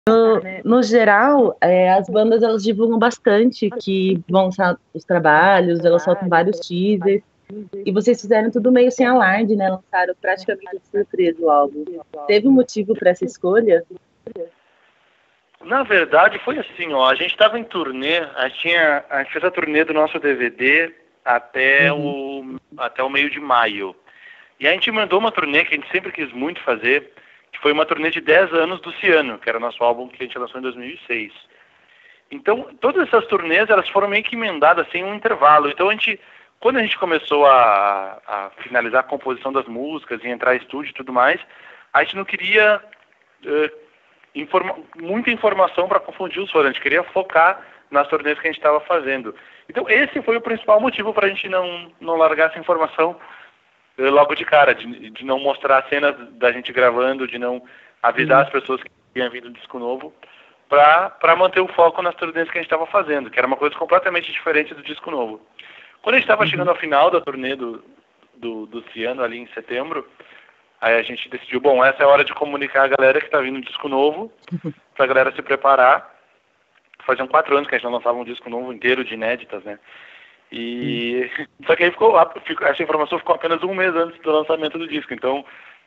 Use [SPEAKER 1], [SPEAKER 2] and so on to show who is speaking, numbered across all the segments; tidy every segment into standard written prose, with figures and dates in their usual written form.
[SPEAKER 1] No geral, as bandas elas divulgam bastante que vão lançar os trabalhos, elas soltam vários teasers, e vocês fizeram tudo meio sem alarde, né? Lançaram praticamente de surpresa o álbum. Teve um motivo para essa escolha?
[SPEAKER 2] Na verdade, foi assim, ó, a gente estava em turnê, a gente fez a turnê do nosso DVD até o meio de maio. E a gente mandou uma turnê que a gente sempre quis muito fazer, que foi uma turnê de 10 anos do Ciano, que era o nosso álbum que a gente lançou em 2006. Então, todas essas turnês, elas foram meio que emendadas sem um intervalo. Então, quando a gente começou a finalizar a composição das músicas e entrar em estúdio e tudo mais, a gente não queria muita informação para confundir os fãs. A gente queria focar nas turnês que a gente estava fazendo. Então, esse foi o principal motivo para a gente não largar essa informação logo de cara, de não mostrar cenas da gente gravando, de não avisar as pessoas que tinha vindo um disco novo, para manter o foco nas turnês que a gente estava fazendo, que era uma coisa completamente diferente do disco novo. Quando a gente estava chegando ao final da turnê do Ciano, ali em setembro, aí a gente decidiu, bom, essa é a hora de comunicar a galera que está vindo um disco novo, para a galera se preparar. Faziam 4 anos que a gente não lançava um disco novo inteiro de inéditas, né? E só que aí essa informação ficou apenas 1 mês antes do lançamento do disco. Então,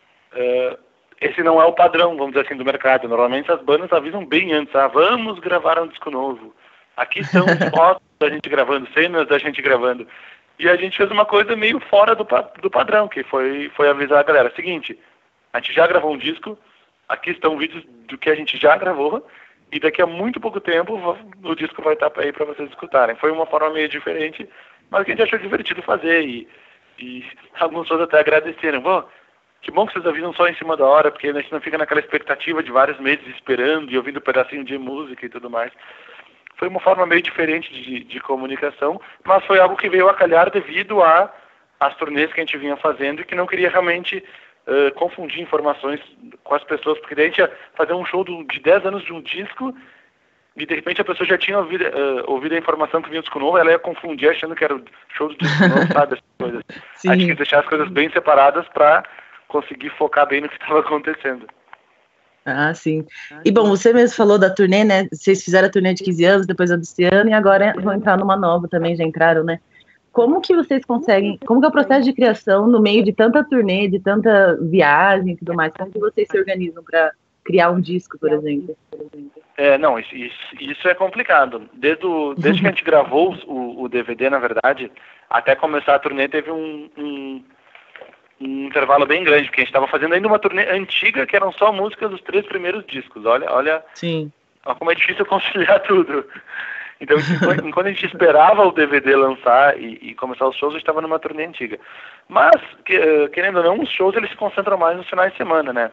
[SPEAKER 2] esse não é o padrão, vamos dizer assim, do mercado. Normalmente as bandas avisam bem antes, vamos gravar um disco novo. Aqui estão fotos da gente gravando, cenas da gente gravando. E a gente fez uma coisa meio fora do padrão, que foi avisar a galera. Seguinte, a gente já gravou um disco, aqui estão vídeos do que a gente já gravou, e daqui a muito pouco tempo o disco vai estar aí para vocês escutarem. Foi uma forma meio diferente, mas que a gente achou divertido fazer, e alguns outros até agradeceram. Que bom que vocês avisam só em cima da hora, porque a gente não fica naquela expectativa de vários meses esperando e ouvindo um pedacinho de música e tudo mais. Foi uma forma meio diferente de comunicação, mas foi algo que veio a calhar devido às turnês que a gente vinha fazendo e que não queria realmente confundir informações com as pessoas, porque daí a gente ia fazer um show de 10 anos de um disco e de repente a pessoa já tinha ouvido a informação que vinha do disco novo, ela ia confundir achando que era o show do disco novo, sabe? Essas coisas. Sim. A gente quis deixar as coisas bem separadas para conseguir focar bem no que estava acontecendo.
[SPEAKER 1] Ah, sim. E bom, você mesmo falou da turnê, né? Vocês fizeram a turnê de 15 anos, depois a do Ciano, e agora vão entrar numa nova também, já entraram, né? Como que vocês conseguem, como que é o processo de criação no meio de tanta turnê, de tanta viagem e tudo mais? Como que vocês se organizam para criar um disco, por exemplo?
[SPEAKER 2] Não, isso é complicado. Desde que a gente gravou o DVD, na verdade, até começar a turnê teve um intervalo bem grande, porque a gente estava fazendo ainda uma turnê antiga, que eram só músicas dos 3 primeiros discos. Olha
[SPEAKER 1] Sim.
[SPEAKER 2] Como é difícil conciliar tudo. Então, enquanto a gente esperava o DVD lançar e começar os shows, a gente estava numa turnê antiga. Mas, querendo ou não, os shows eles se concentram mais nos finais de semana, né?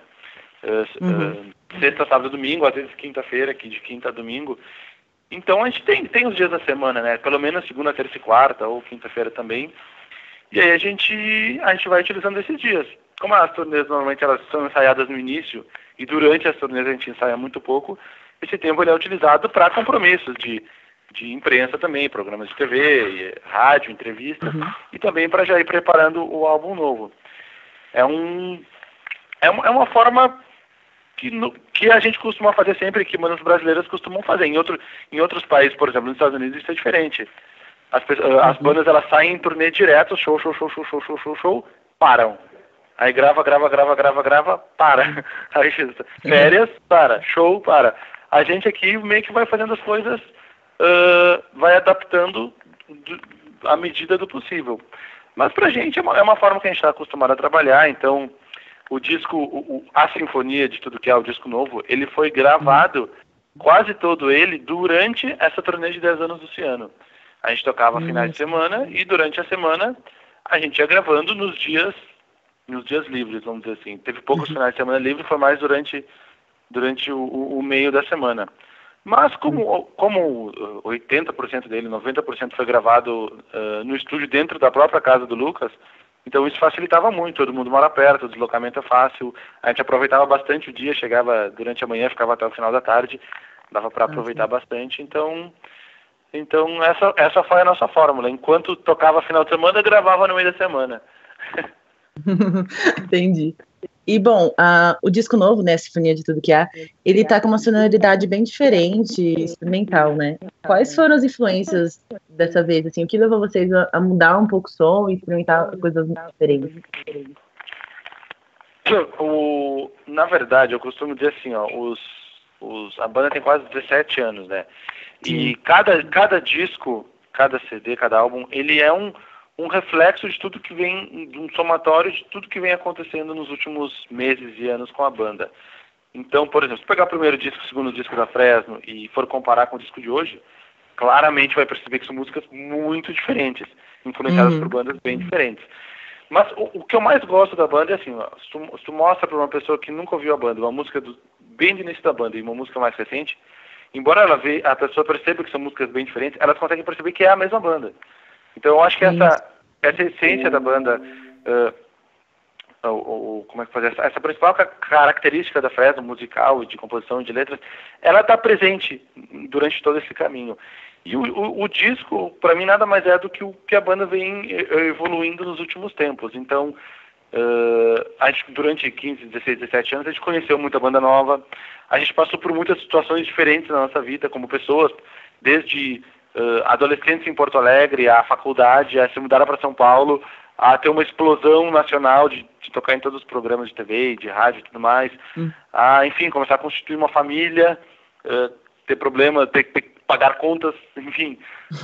[SPEAKER 2] Sexta, sábado, domingo, às vezes quinta-feira, aqui de quinta a domingo. Então, a gente tem os dias da semana, né? Pelo menos segunda, terça e quarta, ou quinta-feira também. E aí a gente vai utilizando esses dias. Como as turnês normalmente elas são ensaiadas no início, e durante as turnês a gente ensaia muito pouco, esse tempo ele é utilizado para compromissos de imprensa também, programas de TV, rádio, entrevistas, e também para já ir preparando o álbum novo. É uma forma que a gente costuma fazer sempre, que bandas brasileiras costumam fazer. Em outros países, por exemplo, nos Estados Unidos, isso é diferente. As bandas elas saem em turnê direto, show, param. Aí grava, para. Aí férias, para. Show, para. A gente aqui meio que vai fazendo as coisas, vai adaptando à medida do possível. Mas pra gente é uma forma que a gente está acostumado a trabalhar. Então, o disco, a sinfonia de tudo que é o disco novo, ele foi gravado, quase todo ele, durante essa turnê de 10 anos do Ciano. A gente tocava finais de semana e durante a semana a gente ia gravando nos dias livres, vamos dizer assim. Teve poucos finais de semana livres, foi mais durante o meio da semana. Mas como 80% dele, 90% foi gravado no estúdio dentro da própria casa do Lucas, então isso facilitava muito, todo mundo mora perto, o deslocamento é fácil, a gente aproveitava bastante o dia, chegava durante a manhã, ficava até o final da tarde, dava para aproveitar bastante, então essa foi a nossa fórmula. Enquanto tocava final de semana, gravava no meio da semana.
[SPEAKER 1] Entendi. E, bom, o disco novo, né, Sinfonia de Tudo Que Há, ele tá com uma sonoridade bem diferente, instrumental, né? Quais foram as influências dessa vez, assim? O que levou vocês a mudar um pouco o som e experimentar coisas diferentes?
[SPEAKER 2] Na verdade, eu costumo dizer assim, ó, a banda tem quase 17 anos, né? E cada disco, cada CD, cada álbum, ele é um reflexo de tudo que vem, de um somatório de tudo que vem acontecendo nos últimos meses e anos com a banda. Então, por exemplo, se pegar o primeiro disco, o segundo disco da Fresno e for comparar com o disco de hoje, claramente vai perceber que são músicas muito diferentes, influenciadas por bandas bem diferentes. Mas o que eu mais gosto da banda é assim, ó, se tu mostra para uma pessoa que nunca ouviu a banda, uma música bem do início da banda e uma música mais recente, embora a pessoa perceba que são músicas bem diferentes, elas conseguem perceber que é a mesma banda. Então eu acho que essa essência da banda, como é que fazer essa principal característica da Fresno, musical, de composição e de letras, ela está presente durante todo esse caminho. E o disco, para mim, nada mais é do que o que a banda vem evoluindo nos últimos tempos. Então, a gente, durante 15, 16, 17 anos, a gente conheceu muita banda nova, a gente passou por muitas situações diferentes na nossa vida, como pessoas, desde adolescentes em Porto Alegre, a faculdade, a se mudar para São Paulo, a ter uma explosão nacional de tocar em todos os programas de TV, de rádio e tudo mais, a, enfim, começar a constituir uma família, ter problema, ter que pagar contas, enfim,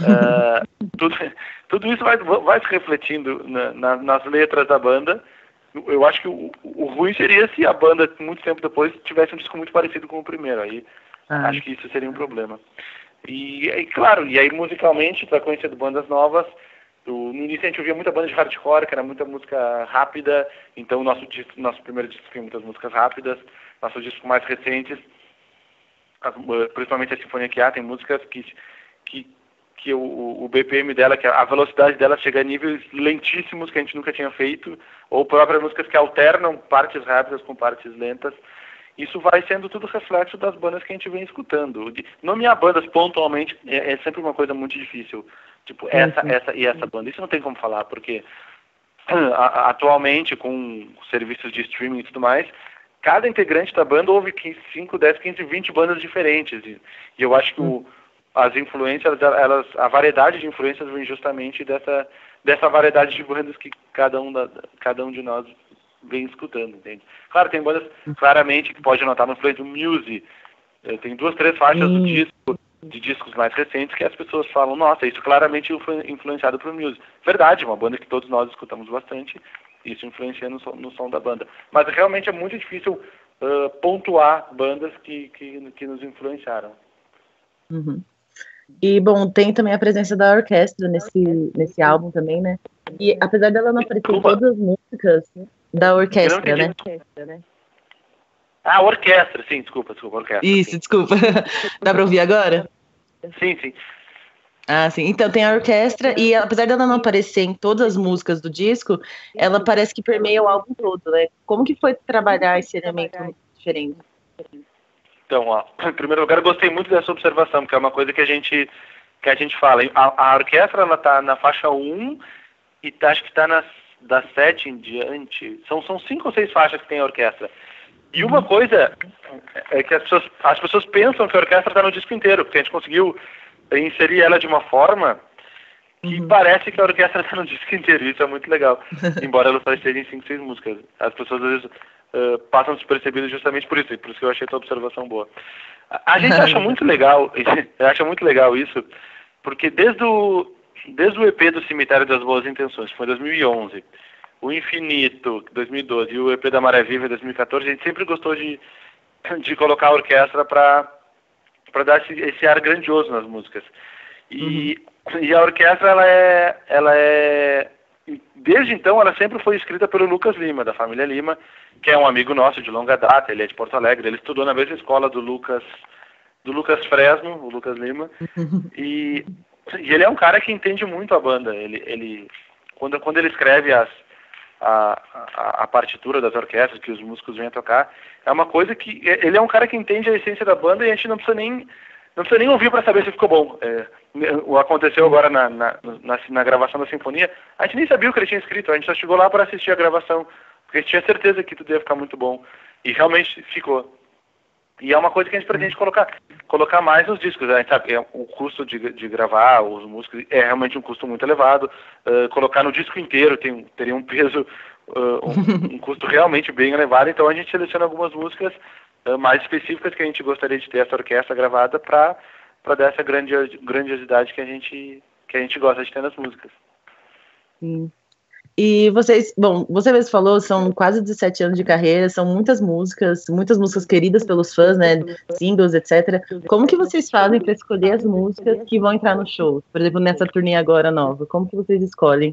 [SPEAKER 2] tudo isso vai se refletindo nas letras da banda. Eu acho que o ruim seria se a banda, muito tempo depois, tivesse um disco muito parecido com o primeiro. Aí acho que isso seria um problema. E claro, e aí musicalmente, para conhecer bandas novas, no início a gente ouvia muita banda de hardcore, que era muita música rápida, então nosso primeiro disco tinha muitas músicas rápidas, nossos discos mais recentes, principalmente a Sinfonia que há, tem músicas que o BPM dela, que a velocidade dela chega a níveis lentíssimos que a gente nunca tinha feito, ou próprias músicas que alternam partes rápidas com partes lentas. Isso vai sendo tudo reflexo das bandas que a gente vem escutando. Nomear bandas pontualmente é sempre uma coisa muito difícil. Tipo, essa e essa banda. Isso não tem como falar, porque atualmente, com serviços de streaming e tudo mais, cada integrante da banda ouve 5, 10, 15, 20 bandas diferentes. E eu acho que as influências, a variedade de influências vem justamente dessa variedade de bandas que cada um de nós vem escutando, entende? Claro, tem bandas claramente que pode notar uma influência do Muse. Tem 2, 3 faixas de discos mais recentes que as pessoas falam, nossa, isso claramente foi influenciado por Muse. Verdade, uma banda que todos nós escutamos bastante, isso influencia no som da banda. Mas realmente é muito difícil pontuar bandas que nos influenciaram.
[SPEAKER 1] E, bom, tem também a presença da orquestra nesse álbum também, né? E apesar dela não aparecer em todas as músicas, da orquestra, né?
[SPEAKER 2] Ah, orquestra, sim, desculpa, orquestra.
[SPEAKER 1] Isso,
[SPEAKER 2] sim.
[SPEAKER 1] Desculpa. Dá pra ouvir agora?
[SPEAKER 2] Sim.
[SPEAKER 1] Ah, sim. Então tem a orquestra e apesar dela não aparecer em todas as músicas do disco, ela parece que permeia o álbum todo, né? Como que foi trabalhar esse elemento diferente?
[SPEAKER 2] Então, em primeiro lugar, eu gostei muito dessa observação, porque é uma coisa que a gente fala. A orquestra, ela tá na faixa 1 e acho que está da 7 em diante. São 5 ou 6 faixas que tem a orquestra. E uma coisa é que as pessoas pensam que a orquestra está no disco inteiro, porque a gente conseguiu inserir ela de uma forma que parece que a orquestra está no disco inteiro. Isso é muito legal, embora ela só esteja em 5, 6 músicas. As pessoas às vezes passam despercebidas justamente por isso, e por isso que eu achei a tua observação boa. A gente acha muito legal isso, porque desde o EP do Cemitério das Boas Intenções, que foi em 2011, o Infinito, 2012, e o EP da Maré Viva, 2014, a gente sempre gostou de colocar a orquestra para dar esse ar grandioso nas músicas. E a orquestra, ela é... Desde então, ela sempre foi escrita pelo Lucas Lima, da família Lima, que é um amigo nosso de longa data, ele é de Porto Alegre, ele estudou na mesma escola do Lucas Fresno, o Lucas Lima, e ele é um cara que entende muito a banda. Quando ele escreve a partitura das orquestras que os músicos vêm a tocar, é uma coisa que ele é um cara que entende a essência da banda e a gente não precisa nem ouvir para saber se ficou bom. Aconteceu agora na gravação da Sinfonia, a gente nem sabia o que ele tinha escrito, a gente só chegou lá para assistir a gravação porque a gente tinha certeza que tudo ia ficar muito bom. E realmente ficou. E é uma coisa que a gente pretende colocar mais nos discos, né? A gente sabe, o custo de gravar os músicos é realmente um custo muito elevado. Colocar no disco inteiro teria um peso, um custo realmente bem elevado. Então a gente seleciona algumas músicas mais específicas que a gente gostaria de ter essa orquestra gravada para dar essa grandiosidade que a gente gosta de ter nas músicas.
[SPEAKER 1] Sim. E vocês, bom, você mesmo falou, são quase 17 anos de carreira, são muitas músicas queridas pelos fãs, né, singles, etc. Como que vocês fazem para escolher as músicas que vão entrar no show? Por exemplo, nessa turnê agora nova, como que vocês escolhem?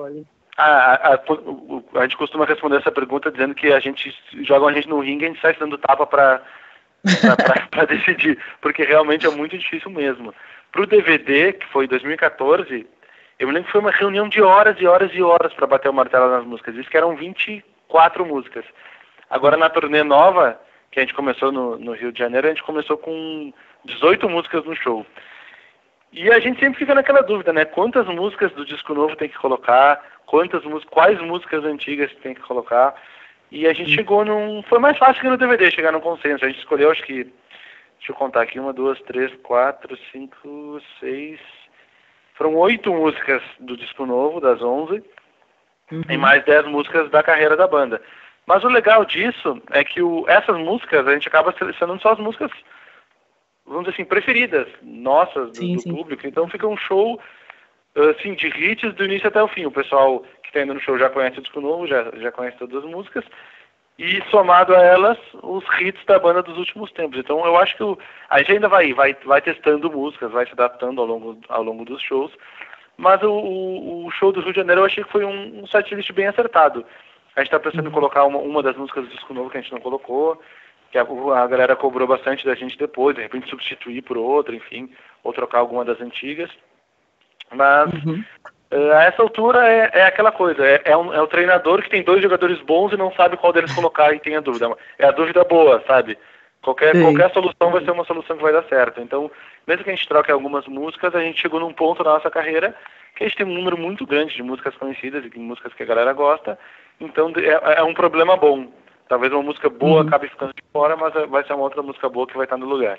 [SPEAKER 2] A gente costuma responder essa pergunta dizendo que a gente no ringue e a gente sai dando tapa para decidir, porque realmente é muito difícil mesmo. Pro DVD, que foi em 2014, eu me lembro que foi uma reunião de horas e horas e horas para bater o martelo nas músicas. Isso que eram 24 músicas. Agora, na turnê nova, que a gente começou no Rio de Janeiro, a gente começou com 18 músicas no show. E a gente sempre fica naquela dúvida, né? Quantas músicas do disco novo tem que colocar? Quais músicas antigas tem que colocar? E a gente chegou foi mais fácil que no DVD chegar num consenso. A gente escolheu, acho que... Deixa eu contar aqui. 1, 2, 3, 4, 5, 6... Foram 8 músicas do disco novo, das 11, e mais 10 músicas da carreira da banda. Mas o legal disso é que essas músicas, a gente acaba selecionando só as músicas, vamos dizer assim, preferidas nossas, do público. Então fica um show, assim, de hits do início até o fim. O pessoal que está indo no show já conhece o disco novo, já conhece todas as músicas. E somado a elas, os hits da banda dos últimos tempos. Então eu acho que a gente ainda vai testando músicas, vai se adaptando ao longo dos shows. Mas o show do Rio de Janeiro eu achei que foi um setlist bem acertado. A gente está pensando em colocar uma das músicas do disco novo que a gente não colocou, que a galera cobrou bastante da gente depois, de repente substituir por outra, enfim, ou trocar alguma das antigas. Mas... a essa altura é aquela coisa, é o treinador que tem 2 jogadores bons e não sabe qual deles colocar e tem a dúvida. É a dúvida boa, sabe? Qualquer solução vai ser uma solução que vai dar certo. Então, mesmo que a gente troque algumas músicas, a gente chegou num ponto na nossa carreira que a gente tem um número muito grande de músicas conhecidas e de músicas que a galera gosta. Então, é um problema bom. Talvez uma música boa acabe ficando de fora, mas vai ser uma outra música boa que vai estar no lugar.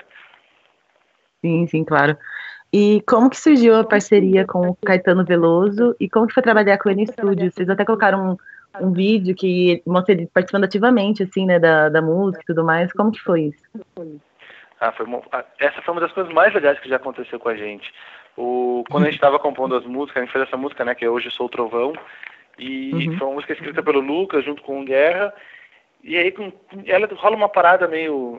[SPEAKER 1] Sim, sim, claro. E como que surgiu a parceria com o Caetano Veloso e como que foi trabalhar com ele em estúdio? Vocês até colocaram um vídeo que mostra ele participando ativamente, assim, né, da música e tudo mais. Como que foi isso?
[SPEAKER 2] Essa foi uma das coisas mais legais que já aconteceu com a gente. Quando a gente estava compondo as músicas, a gente fez essa música, né, que é Hoje Sou Trovão, e foi uma música escrita pelo Lucas junto com o Guerra, e aí ela rola uma parada meio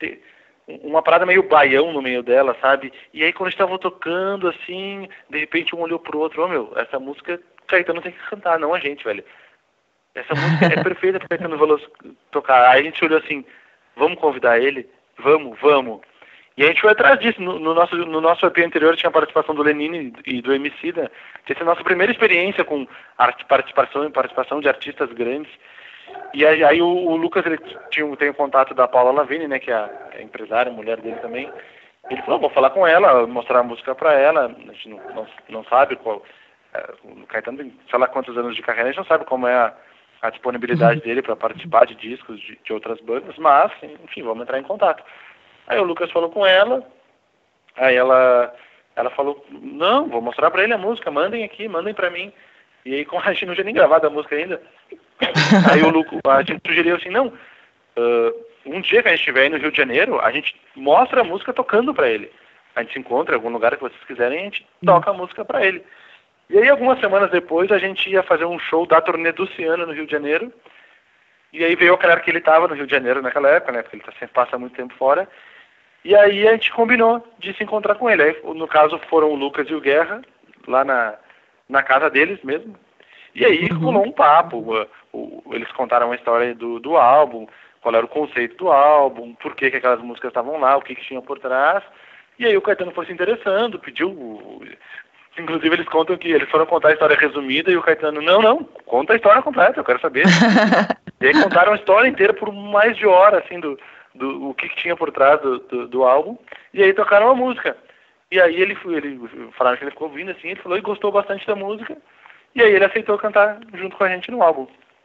[SPEAKER 2] baião no meio dela, sabe? E aí quando eles estavam tocando, assim, de repente um olhou pro outro, essa música Caetano tem que cantar, não a gente, velho. Essa música é perfeita para Caetano Veloso tocar. Aí a gente olhou assim, vamos convidar ele? Vamos. E a gente foi atrás disso. No nosso EP anterior tinha a participação do Lenine e do Emicida. Essa é a nossa primeira experiência com participação de artistas grandes. E aí o Lucas, ele tem o contato da Paula Lavigne, né, que é a empresária, a mulher dele também. Ele falou, vou falar com ela, mostrar a música pra ela. A gente não sabe qual... O Caetano tem, sei lá quantos anos de carreira, a gente não sabe como é a disponibilidade dele para participar de discos de outras bandas, mas, enfim, vamos entrar em contato. Aí o Lucas falou com ela, aí ela falou, não, vou mostrar pra ele a música, mandem aqui, mandem pra mim. E aí, como a gente não tinha nem gravado a música ainda, aí a gente sugeriu assim, não, um dia que a gente estiver aí no Rio de Janeiro, a gente mostra a música tocando pra ele. A gente se encontra em algum lugar que vocês quiserem e a gente toca a música pra ele. E aí, algumas semanas depois, a gente ia fazer um show da turnê do Luciano no Rio de Janeiro. E aí veio o cara que ele estava no Rio de Janeiro naquela época, né? Porque ele sempre passa muito tempo fora. E aí a gente combinou de se encontrar com ele. Aí, no caso, foram o Lucas e o Guerra, lá na casa deles mesmo. E aí rolou um papo. Eles contaram a história do álbum, qual era o conceito do álbum, por que aquelas músicas estavam lá, o que tinha por trás. E aí o Caetano foi se interessando, pediu... Inclusive eles contam que eles foram contar a história resumida e o Caetano, não, conta a história completa, eu quero saber. E aí contaram a história inteira por mais de hora, assim, do o que tinha por trás do álbum. E aí tocaram a música. E aí ele falaram que ele ficou ouvindo, assim, ele falou e gostou bastante da música. E aí ele aceitou cantar junto com a gente no álbum.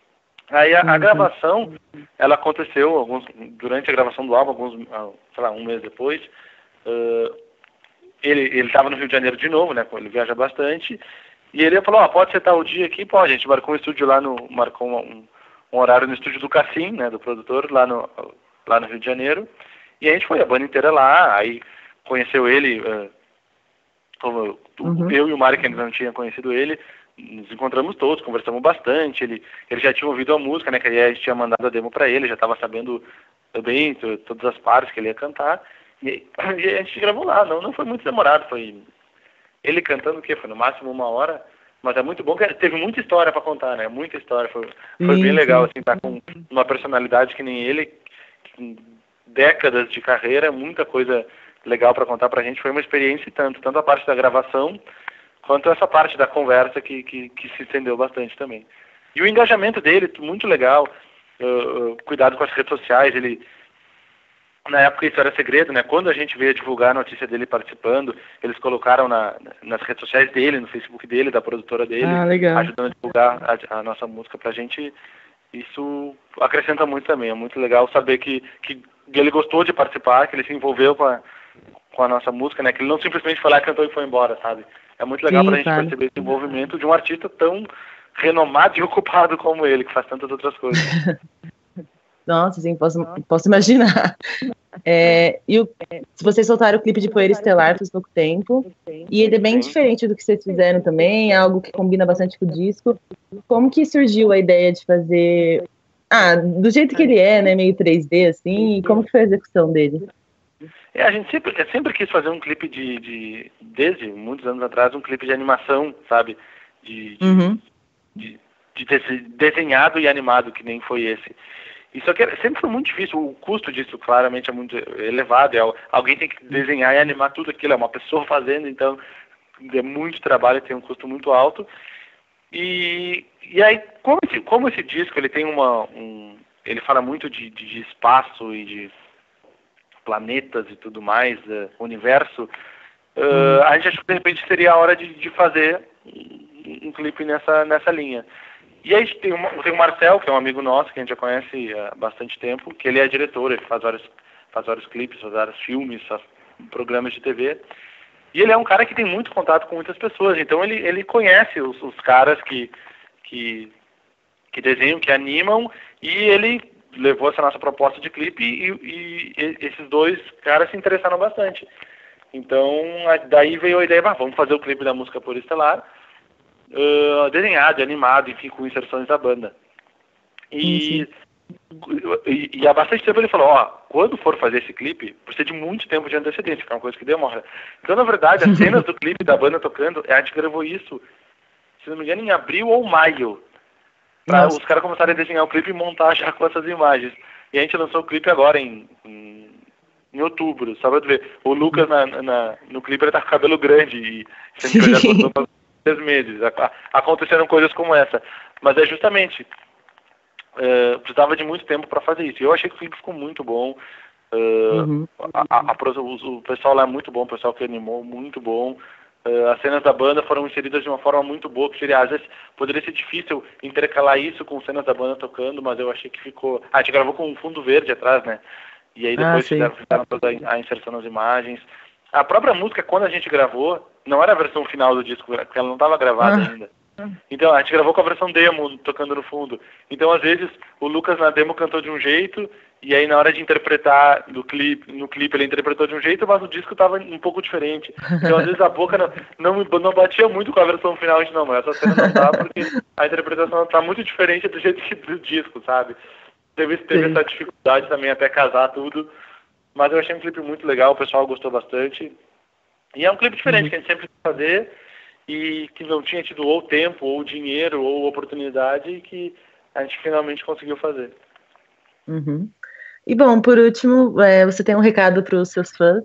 [SPEAKER 2] Aí a gravação, ela aconteceu durante a gravação do álbum, sei lá, um mês depois. Ele estava no Rio de Janeiro de novo, né? Ele viaja bastante. E ele falou, pode ser tal dia aqui? Pode. A gente marcou um estúdio marcou um horário no estúdio do Cassim, né? Do produtor, lá no Rio de Janeiro. E a gente foi, a banda inteira lá, aí conheceu ele, como eu e o Mário, que ainda não tinha conhecido ele, nos encontramos todos, conversamos bastante, ele já tinha ouvido a música, né, que a gente tinha mandado a demo para ele, já estava sabendo também todas as partes que ele ia cantar, e a gente gravou lá, não foi muito demorado, foi ele cantando o quê? Foi no máximo 1 hora, mas é muito bom, que teve muita história para contar, né, muita história, foi bem legal, assim, estar com uma personalidade que nem ele, com décadas de carreira, muita coisa legal para contar pra gente, foi uma experiência tanto a parte da gravação, quanto essa parte da conversa que se estendeu bastante também. E o engajamento dele, muito legal, cuidado com as redes sociais, ele, na época isso era segredo, né, quando a gente veio divulgar a notícia dele participando, eles colocaram nas redes sociais dele, no Facebook dele, da produtora dele, ajudando a divulgar a nossa música pra gente. Isso acrescenta muito também, é muito legal saber que ele gostou de participar, que ele se envolveu com a nossa música, né? Que ele não simplesmente foi lá, cantou e foi embora, sabe? É muito legal pra gente perceber esse envolvimento de um artista tão renomado e ocupado como ele, que faz tantas outras coisas.
[SPEAKER 1] Nossa, sim, posso imaginar. Se vocês soltaram o clipe de Poeira Estelar faz pouco tempo, e ele é bem diferente do que vocês fizeram também, é algo que combina bastante com o disco. Como que surgiu a ideia de fazer, do jeito que ele é, né, meio 3D, assim, e como que foi a execução dele?
[SPEAKER 2] A gente sempre quis fazer um clipe desde muitos anos atrás, um clipe de animação, sabe? De desenhado e animado, que nem foi esse. Isso aqui sempre foi muito difícil, o custo disso claramente é muito elevado, alguém tem que desenhar e animar tudo aquilo, é uma pessoa fazendo, então é muito trabalho, tem um custo muito alto. E aí, como esse disco ele tem ele fala muito de espaço e de planetas e tudo mais, universo, a gente achou que de repente seria a hora de fazer um clipe nessa linha. E aí tem o Marcel, que é um amigo nosso, que a gente já conhece há bastante tempo, que ele é diretor, ele faz vários clipes, faz vários filmes, faz programas de TV. E ele é um cara que tem muito contato com muitas pessoas, então ele conhece os caras que desenham, que animam, e ele levou essa nossa proposta de clipe e esses dois caras se interessaram bastante. Então, daí veio a ideia, vamos fazer o clipe da música Poeira Estelar, desenhado, animado, enfim, com inserções da banda. E há bastante tempo ele falou, quando for fazer esse clipe, precisa de muito tempo de antecedência, que é uma coisa que demora. Então, na verdade, as cenas do clipe da banda tocando, a gente gravou isso, se não me engano, em abril ou maio, para os caras começarem a desenhar o clipe e montar já com essas imagens. E a gente lançou o clipe agora em outubro, só pra tu ver. O Lucas no clipe ele tá com o cabelo grande e sempre que ele já por 3 meses. Aconteceram coisas como essa. Mas é justamente, precisava de muito tempo para fazer isso. E eu achei que o clipe ficou muito bom. O pessoal lá é muito bom, o pessoal que animou, muito bom. As cenas da banda foram inseridas de uma forma muito boa, que seria, às vezes, poderia ser difícil intercalar isso com cenas da banda tocando, mas eu achei que ficou... a gente gravou com um fundo verde atrás, né? E aí depois fizeram toda a inserção nas imagens. A própria música, quando a gente gravou, não era a versão final do disco, porque ela não estava gravada ainda. Então, a gente gravou com a versão demo, tocando no fundo. Então, às vezes, o Lucas na demo cantou de um jeito, e aí na hora de interpretar no clipe ele interpretou de um jeito, mas o disco estava um pouco diferente. Então, às vezes, a boca não batia muito com a versão final, a gente, não, mas essa cena não dá, porque a interpretação está muito diferente do jeito do disco, sabe? Teve essa dificuldade também até casar tudo, mas eu achei um clipe muito legal, o pessoal gostou bastante. E é um clipe diferente, que a gente sempre quis fazer, e que não tinha tido ou tempo, ou dinheiro, ou oportunidade, e que a gente finalmente conseguiu fazer.
[SPEAKER 1] E bom, por último, você tem um recado para os seus fãs?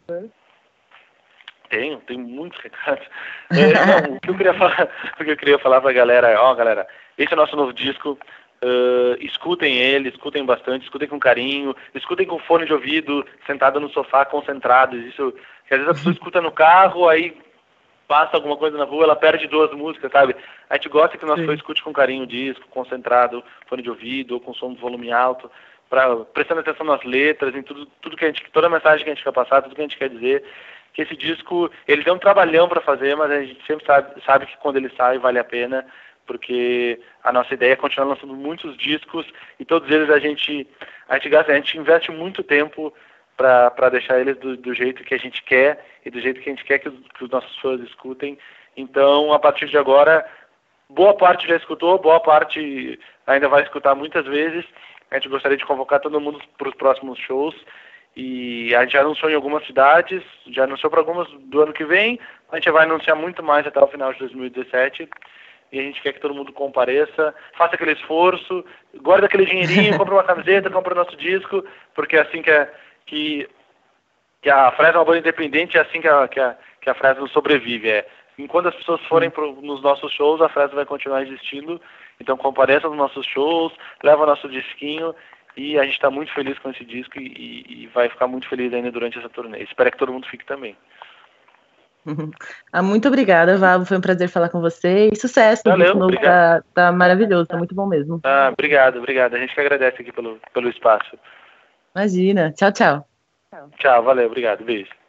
[SPEAKER 2] Tenho muitos recados. O que eu queria falar pra galera é, galera, esse é o nosso novo disco, escutem ele, escutem bastante, escutem com carinho, escutem com fone de ouvido, sentado no sofá, concentrados, isso, que às vezes a pessoa escuta no carro, aí passa alguma coisa na rua, ela perde 2 músicas, sabe? A gente gosta que o nosso fã escute com carinho o disco, concentrado, fone de ouvido, ou com som do volume alto, prestando atenção nas letras, em tudo que toda a mensagem que a gente quer passar, tudo que a gente quer dizer. Que esse disco, ele deu um trabalhão para fazer, mas a gente sempre sabe que quando ele sai vale a pena, porque a nossa ideia é continuar lançando muitos discos e todos eles a gente investe muito tempo para deixar eles do jeito que a gente quer e do jeito que a gente quer que os nossos fãs escutem. Então, a partir de agora, boa parte já escutou, boa parte ainda vai escutar muitas vezes. A gente gostaria de convocar todo mundo para os próximos shows. E a gente já anunciou em algumas cidades, já anunciou para algumas do ano que vem, a gente vai anunciar muito mais até o final de 2017, e a gente quer que todo mundo compareça, faça aquele esforço, guarda aquele dinheirinho, compra uma camiseta, compra o nosso disco, porque é assim que a Fresno é uma banda independente, é assim que a Fresno sobrevive. Enquanto as pessoas forem nos nossos shows, a Fresno vai continuar existindo, então compareça nos nossos shows, leva o nosso disquinho, e a gente está muito feliz com esse disco e vai ficar muito feliz ainda durante essa turnê. Espero que todo mundo fique também.
[SPEAKER 1] Muito obrigada, Vavo. Foi um prazer falar com você. E sucesso.
[SPEAKER 2] Valeu,
[SPEAKER 1] o disco tá maravilhoso, tá muito bom mesmo.
[SPEAKER 2] Obrigado. A gente que agradece aqui pelo espaço.
[SPEAKER 1] Imagina. Tchau, tchau.
[SPEAKER 2] Tchau, valeu, obrigado. Beijo.